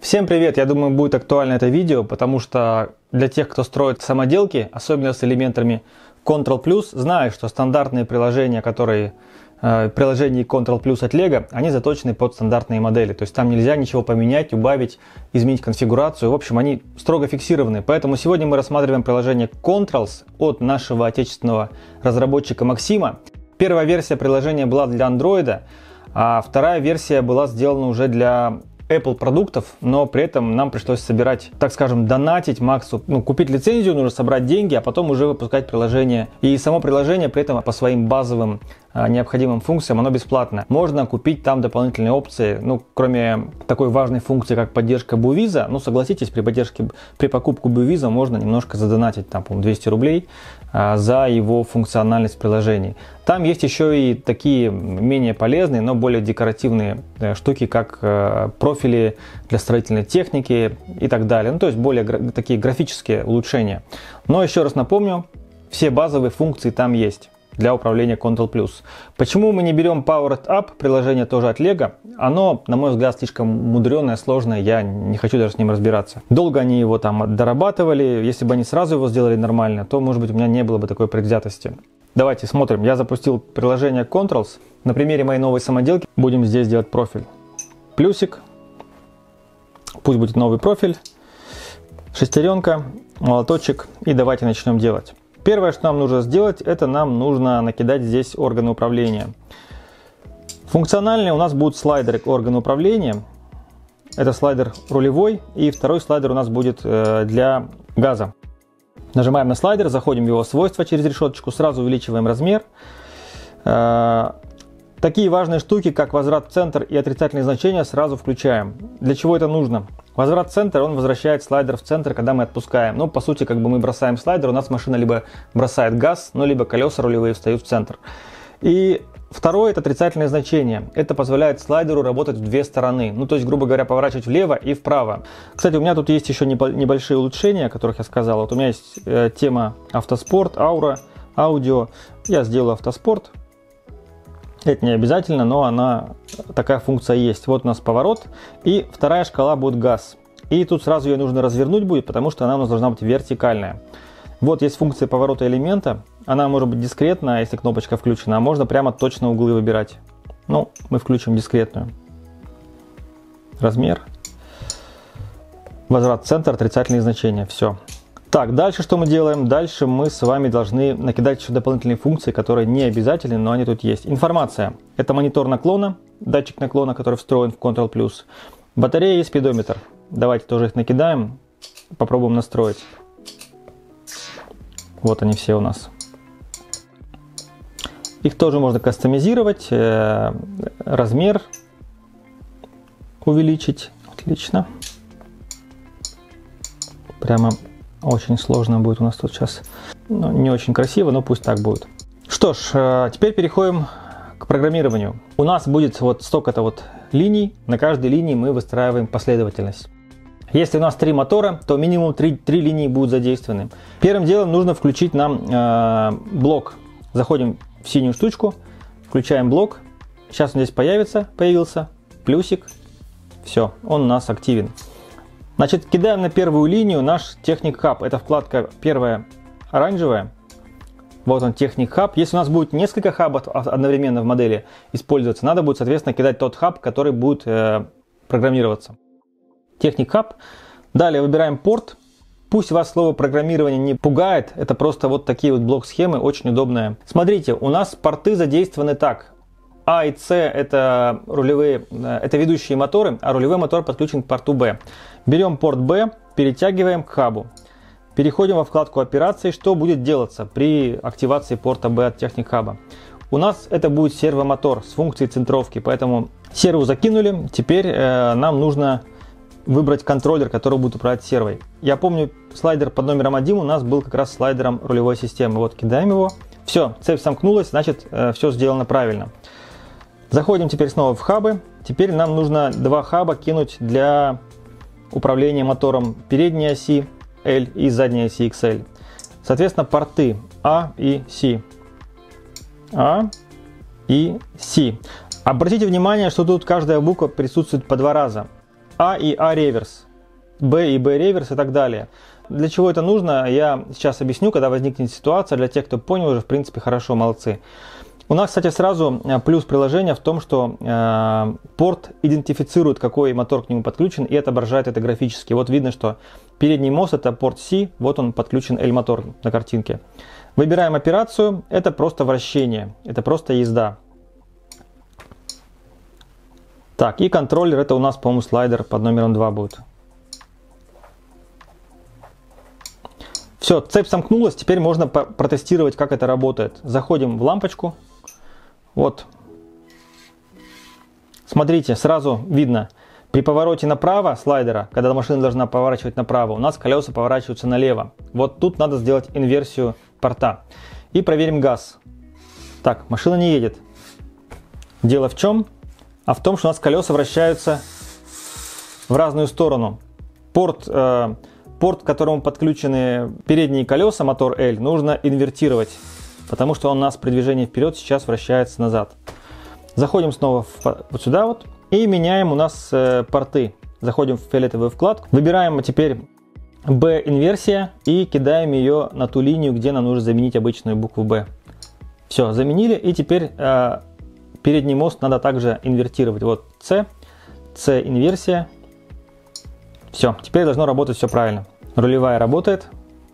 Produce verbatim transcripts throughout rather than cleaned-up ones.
Всем привет! Я думаю, будет актуально это видео, потому что для тех, кто строит самоделки, особенно с элементами Control Plus, знают, что стандартные приложения, которые э, приложения Control Plus от Lego, они заточены под стандартные модели. То есть там нельзя ничего поменять, убавить, изменить конфигурацию. В общем, они строго фиксированы. Поэтому сегодня мы рассматриваем приложение Controls от нашего отечественного разработчика Максима. Первая версия приложения была для Android, а вторая версия была сделана уже для Apple продуктов, но при этом нам пришлось собирать, так скажем, донатить Максу, ну, купить лицензию, нужно собрать деньги, а потом уже выпускать приложение. И само приложение при этом по своим базовым а, необходимым функциям, оно бесплатно. Можно купить там дополнительные опции, ну, кроме такой важной функции, как поддержка BuVisa. Ну, согласитесь, при поддержке, при покупке BuVisa можно немножко задонатить, там, по-моему, двести рублей а, за его функциональность приложений. Там есть еще и такие менее полезные, но более декоративные э, штуки, как э, профили для строительной техники и так далее. Ну, то есть более гра- такие графические улучшения. Но еще раз напомню, все базовые функции там есть для управления Control Plus. Почему мы не берем Powered Up, приложение тоже от Lego? Оно, на мой взгляд, слишком мудреное, сложное, я не хочу даже с ним разбираться. Долго они его там дорабатывали, если бы они сразу его сделали нормально, то, может быть, у меня не было бы такой предвзятости. Давайте смотрим. Я запустил приложение Controls. На примере моей новой самоделки будем здесь делать профиль. Плюсик. Пусть будет новый профиль. Шестеренка, молоточек. И давайте начнем делать. Первое, что нам нужно сделать, это нам нужно накидать здесь органы управления. Функциональные у нас будут слайдеры органы управления. Это слайдер рулевой. И второй слайдер у нас будет для газа. Нажимаем на слайдер, заходим в его свойства через решеточку, сразу увеличиваем размер. Такие важные штуки, как возврат в центр и отрицательные значения, сразу включаем. Для чего это нужно? Возврат в центр, он возвращает слайдер в центр, когда мы отпускаем. Ну, по сути, как бы мы бросаем слайдер, у нас машина либо бросает газ, ну, либо колеса рулевые встают в центр. И второе – это отрицательное значение. Это позволяет слайдеру работать в две стороны. Ну, то есть, грубо говоря, поворачивать влево и вправо. Кстати, у меня тут есть еще небольшие улучшения, о которых я сказал. Вот у меня есть э, тема автоспорт, аура, аудио. Я сделал автоспорт. Это не обязательно, но она, такая функция есть. Вот у нас поворот. И вторая шкала будет газ. И тут сразу ее нужно развернуть будет, потому что она у нас должна быть вертикальная. Вот есть функция поворота элемента. Она может быть дискретная, если кнопочка включена, а можно прямо точно углы выбирать. Ну, мы включим дискретную. Размер. Возврат в центр, отрицательные значения. Все. Так, дальше что мы делаем? Дальше мы с вами должны накидать еще дополнительные функции, которые не обязательны, но они тут есть. Информация. Это монитор наклона, датчик наклона, который встроен в Control Plus. Батарея и спидометр. Давайте тоже их накидаем. Попробуем настроить. Вот они все у нас. Их тоже можно кастомизировать, э, размер увеличить. Отлично. Прямо очень сложно будет у нас тут сейчас. Ну, не очень красиво, но пусть так будет. Что ж, э, теперь переходим к программированию. У нас будет вот столько-то вот линий. На каждой линии мы выстраиваем последовательность. Если у нас три мотора, то минимум три, три линии будут задействованы. Первым делом нужно включить нам э, блок. Заходим в синюю штучку, включаем блок. Сейчас он здесь появится, появился, плюсик. Все, он у нас активен. Значит, кидаем на первую линию наш Technic Hub. Это вкладка первая оранжевая. Вот он, Technic Hub. Если у нас будет несколько хабов одновременно в модели использоваться, надо будет, соответственно, кидать тот хаб, который будет э, программироваться. Technic Hub. Далее выбираем порт. Пусть вас слово программирование не пугает, это просто вот такие вот блок-схемы, очень удобные. Смотрите, у нас порты задействованы так. А и С это рулевые, это ведущие моторы, а рулевой мотор подключен к порту Б. Берем порт Б, перетягиваем к хабу. Переходим во вкладку операций, что будет делаться при активации порта Б от Technic Hub. У нас это будет сервомотор с функцией центровки, поэтому серву закинули, теперь э, нам нужно выбрать контроллер, который будет управлять сервой. Я помню, слайдер под номером один у нас был как раз слайдером рулевой системы. Вот, кидаем его. Все, цепь сомкнулась, значит, э, все сделано правильно. Заходим теперь снова в хабы. Теперь нам нужно два хаба кинуть для управления мотором передней оси L и задней оси икс эль. Соответственно, порты А и С. А и С. Обратите внимание, что тут каждая буква присутствует по два раза. А и А реверс, Б и Б реверс и так далее. Для чего это нужно, я сейчас объясню, когда возникнет ситуация. Для тех, кто понял уже, в принципе, хорошо, молодцы. У нас, кстати, сразу плюс приложения в том, что э, порт идентифицирует, какой мотор к нему подключен, и отображает это графически. Вот видно, что передний мост это порт C, вот он подключен L-мотор на картинке. Выбираем операцию, это просто вращение, это просто езда. Так, и контроллер, это у нас, по-моему, слайдер под номером два будет. Все, цепь сомкнулась, теперь можно протестировать, как это работает. Заходим в лампочку. Вот. Смотрите, сразу видно, при повороте направо слайдера, когда машина должна поворачивать направо, у нас колеса поворачиваются налево. Вот тут надо сделать инверсию порта. И проверим газ. Так, машина не едет. Дело в чем? А в том, что у нас колеса вращаются в разную сторону. Порт, э, порт, к которому подключены передние колеса, мотор L, нужно инвертировать, потому что он у нас при движении вперед сейчас вращается назад. Заходим снова в, вот сюда вот и меняем у нас э, порты. Заходим в фиолетовую вкладку, выбираем теперь B инверсия и кидаем ее на ту линию, где нам нужно заменить обычную букву B. Все, заменили, и теперь э, передний мост надо также инвертировать. Вот C, C инверсия. Все, теперь должно работать все правильно. Рулевая работает.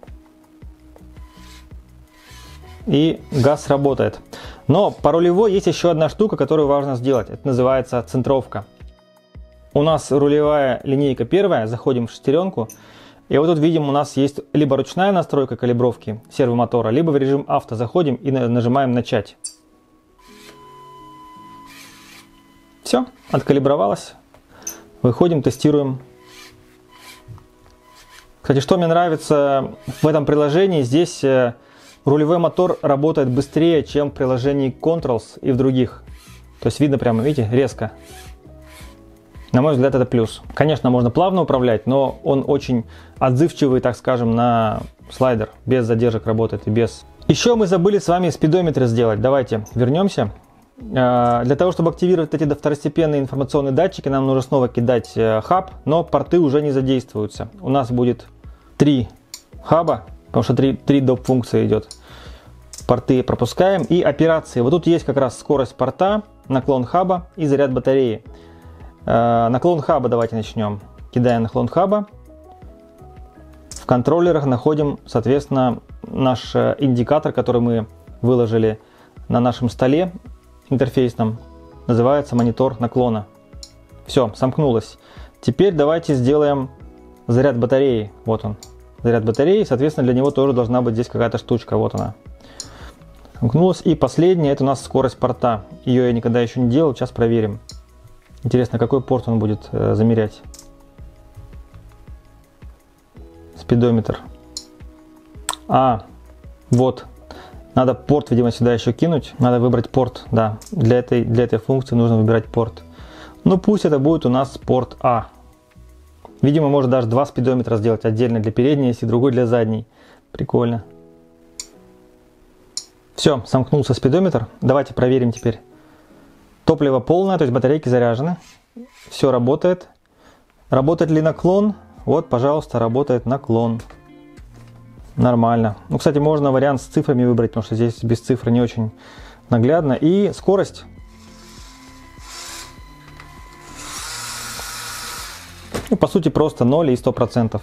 И газ работает. Но по рулевой есть еще одна штука, которую важно сделать. Это называется центровка. У нас рулевая линейка первая. Заходим в шестеренку. И вот тут видим, у нас есть либо ручная настройка калибровки сервомотора, либо в режим авто заходим и нажимаем начать. Все, откалибровалось. Выходим, тестируем. Кстати, что мне нравится в этом приложении, здесь рулевой мотор работает быстрее, чем в приложении Controls и в других. То есть видно прямо, видите, резко. На мой взгляд, это плюс. Конечно, можно плавно управлять, но он очень отзывчивый, так скажем, на слайдер. Без задержек работает и без... Еще мы забыли с вами спидометр сделать. Давайте вернемся. Для того, чтобы активировать эти второстепенные информационные датчики, нам нужно снова кидать хаб, но порты уже не задействуются. У нас будет три хаба, потому что три, три доп. Функции идет. Порты пропускаем и операции. Вот тут есть как раз скорость порта, наклон хаба и заряд батареи. Наклон хаба давайте начнем. Кидаем наклон хаба. В контроллерах находим, соответственно, наш индикатор, который мы выложили на нашем столе интерфейсном. Называется монитор наклона. Все, сомкнулось. Теперь давайте сделаем заряд батареи. Вот он. Заряд батареи. Соответственно, для него тоже должна быть здесь какая-то штучка. Вот она. Сомкнулась. И последнее, это у нас скорость порта. Ее я никогда еще не делал. Сейчас проверим. Интересно, какой порт он будет э, замерять. Спидометр. А, вот. Надо порт, видимо, сюда еще кинуть. Надо выбрать порт, да. Для этой, для этой функции нужно выбирать порт. Ну, пусть это будет у нас порт А. Видимо, можно даже два спидометра сделать. Отдельно для передней оси, другой для задней. Прикольно. Все, сомкнулся спидометр. Давайте проверим теперь. Топливо полное, то есть батарейки заряжены. Все работает. Работает ли наклон? Вот, пожалуйста, работает наклон. Нормально. Ну, кстати, можно вариант с цифрами выбрать, потому что здесь без цифр не очень наглядно. И скорость. Ну, по сути, просто ноль и сто процентов.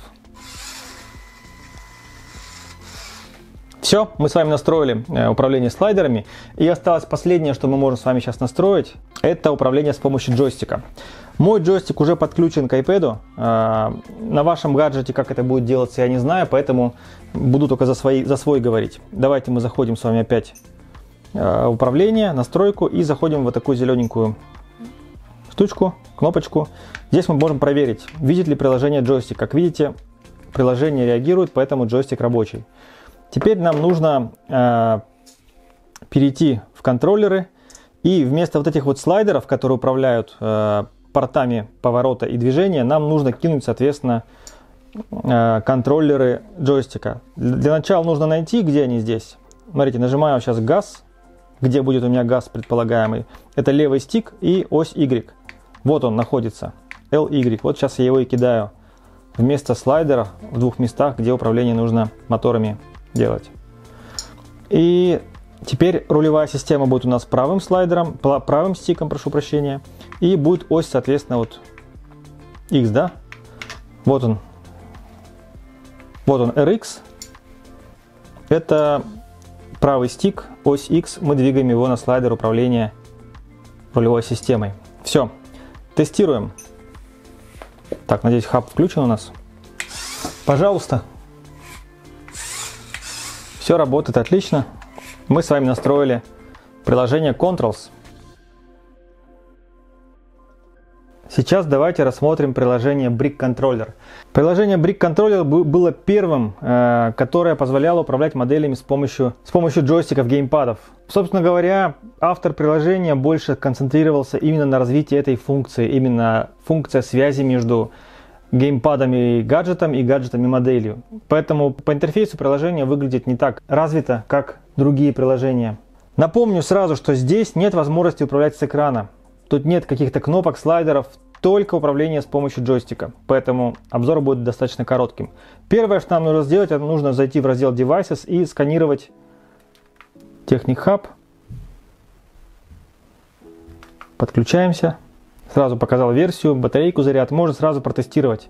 Все, мы с вами настроили э, управление слайдерами. И осталось последнее, что мы можем с вами сейчас настроить. Это управление с помощью джойстика. Мой джойстик уже подключен к iPad. Э, на вашем гаджете, как это будет делаться, я не знаю, поэтому буду только за, свои, за свой говорить. Давайте мы заходим с вами опять э, в управление, настройку и заходим в вот такую зелененькую штучку, кнопочку. Здесь мы можем проверить, видит ли приложение джойстик. Как видите, приложение реагирует, поэтому джойстик рабочий. Теперь нам нужно э, перейти в контроллеры и вместо вот этих вот слайдеров, которые управляют э, портами поворота и движения, нам нужно кинуть, соответственно, э, контроллеры джойстика. Для начала нужно найти, где они здесь. Смотрите, нажимаю сейчас газ, где будет у меня газ предполагаемый. Это левый стик и ось Y. Вот он находится. эл игрек. Вот сейчас я его и кидаю вместо слайдера в двух местах, где управление нужно моторами делать. И теперь рулевая система будет у нас правым слайдером, правым стиком, прошу прощения. И будет ось, соответственно, вот X, да? Вот он. Вот он, эр икс. Это правый стик, ось X. Мы двигаем его на слайдер управления рулевой системой. Все. Тестируем. Так, надеюсь, хаб включен у нас. Пожалуйста. Все работает отлично. Мы с вами настроили приложение Controls. Сейчас давайте рассмотрим приложение Brick Controller. Приложение Brick Controller было первым, которое позволяло управлять моделями с помощью, с помощью джойстиков, геймпадов. Собственно говоря, автор приложения больше концентрировался именно на развитии этой функции, именно функция связи между геймпадами и гаджетом и гаджетами моделью. Поэтому по интерфейсу приложение выглядит не так развито, как другие приложения. Напомню сразу, что здесь нет возможности управлять с экрана. Тут нет каких-то кнопок, слайдеров, только управление с помощью джойстика. Поэтому обзор будет достаточно коротким. Первое, что нам нужно сделать, это нужно зайти в раздел Devices и сканировать Technic Hub. Подключаемся. Сразу показал версию, батарейку, заряд. Можно сразу протестировать.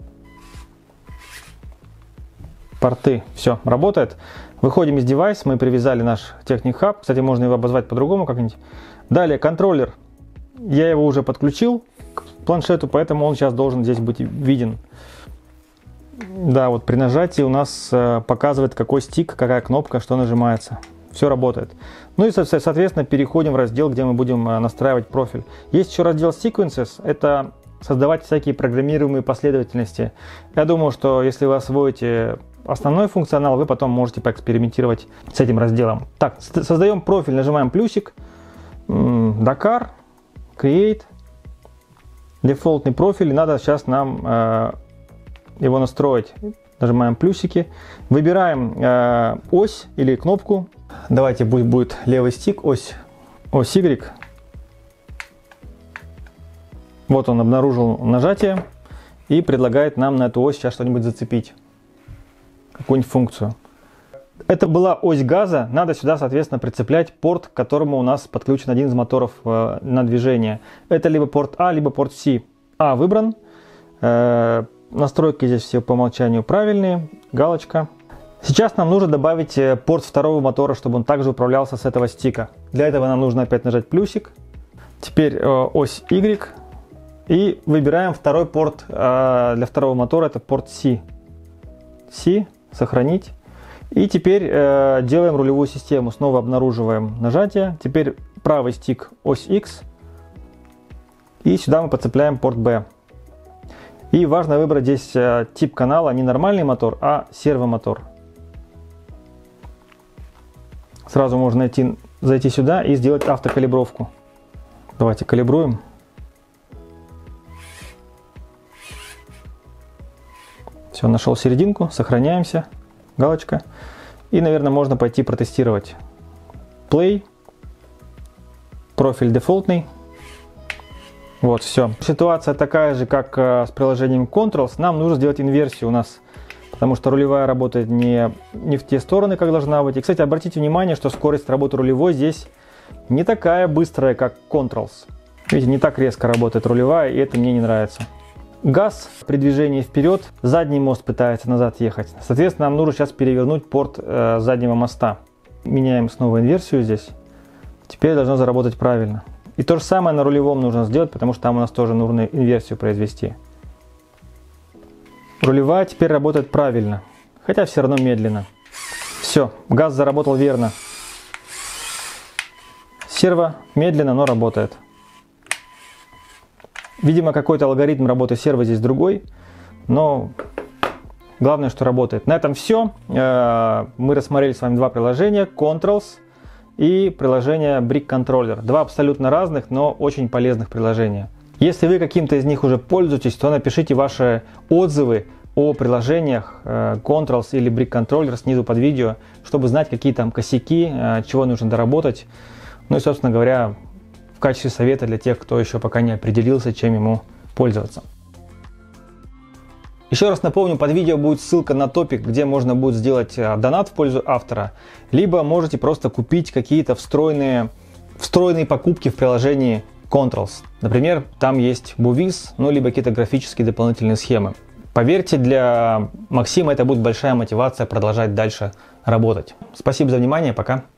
Порты. Все, работает. Выходим из Device. Мы привязали наш Technic Hub. Кстати, можно его обозвать по-другому как-нибудь. Далее, контроллер. Я его уже подключил к планшету, поэтому он сейчас должен здесь быть виден. Да, вот при нажатии у нас э, показывает, какой стик, какая кнопка, что нажимается. Все работает. Ну и, соответственно, переходим в раздел, где мы будем э, настраивать профиль. Есть еще раздел Sequences. Это создавать всякие программируемые последовательности. Я думаю, что если вы освоите основной функционал, вы потом можете поэкспериментировать с этим разделом. Так, создаем профиль, нажимаем плюсик. Dakar. Create, дефолтный профиль, надо сейчас нам э, его настроить. Нажимаем плюсики, выбираем э, ось или кнопку. Давайте будет, будет левый стик, ось, ось Y. Вот он обнаружил нажатие и предлагает нам на эту ось сейчас что-нибудь зацепить, какую-нибудь функцию. Это была ось газа, надо сюда, соответственно, прицеплять порт, к которому у нас подключен один из моторов э, на движение. Это либо порт А, либо порт С. А выбран. Э, настройки здесь все по умолчанию правильные. Галочка. Сейчас нам нужно добавить порт второго мотора, чтобы он также управлялся с этого стика. Для этого нам нужно опять нажать плюсик. Теперь э, ось Y. И выбираем второй порт э, для второго мотора, это порт С. С. Сохранить. И теперь э, делаем рулевую систему. Снова обнаруживаем нажатие. Теперь правый стик ось X. И сюда мы подцепляем порт B. И важно выбрать здесь э, тип канала, не нормальный мотор, а сервомотор. Сразу можно найти, зайти сюда и сделать автокалибровку. Давайте калибруем. Все, нашел серединку. Сохраняемся. Галочка. И, наверное, можно пойти протестировать. Play. Профиль дефолтный. Вот, все. Ситуация такая же, как э, с приложением Controls. Нам нужно сделать инверсию у нас, потому что рулевая работает не, не в те стороны, как должна быть. И, кстати, обратите внимание, что скорость работы рулевой здесь не такая быстрая, как Controls. Видите, не так резко работает рулевая, и это мне не нравится. Газ при движении вперед, задний мост пытается назад ехать. Соответственно, нам нужно сейчас перевернуть порт э, заднего моста. Меняем снова инверсию здесь. Теперь должно заработать правильно. И то же самое на рулевом нужно сделать, потому что там у нас тоже нужно инверсию произвести. Рулевая теперь работает правильно, хотя все равно медленно. Все, газ заработал верно. Серво медленно, но работает. Видимо, какой-то алгоритм работы серво здесь другой, но главное, что работает. На этом все. Мы рассмотрели с вами два приложения, Controls и приложение Brick Controller. Два абсолютно разных, но очень полезных приложения. Если вы каким-то из них уже пользуетесь, то напишите ваши отзывы о приложениях Controls или Brick Controller снизу под видео, чтобы знать, какие там косяки, чего нужно доработать. Ну и, собственно говоря, в качестве совета для тех, кто еще пока не определился, чем ему пользоваться. Еще раз напомню, под видео будет ссылка на топик, где можно будет сделать донат в пользу автора, либо можете просто купить какие-то встроенные, встроенные покупки в приложении Controls. Например, там есть Buvis, ну либо какие-то графические дополнительные схемы. Поверьте, для Максима это будет большая мотивация продолжать дальше работать. Спасибо за внимание, пока.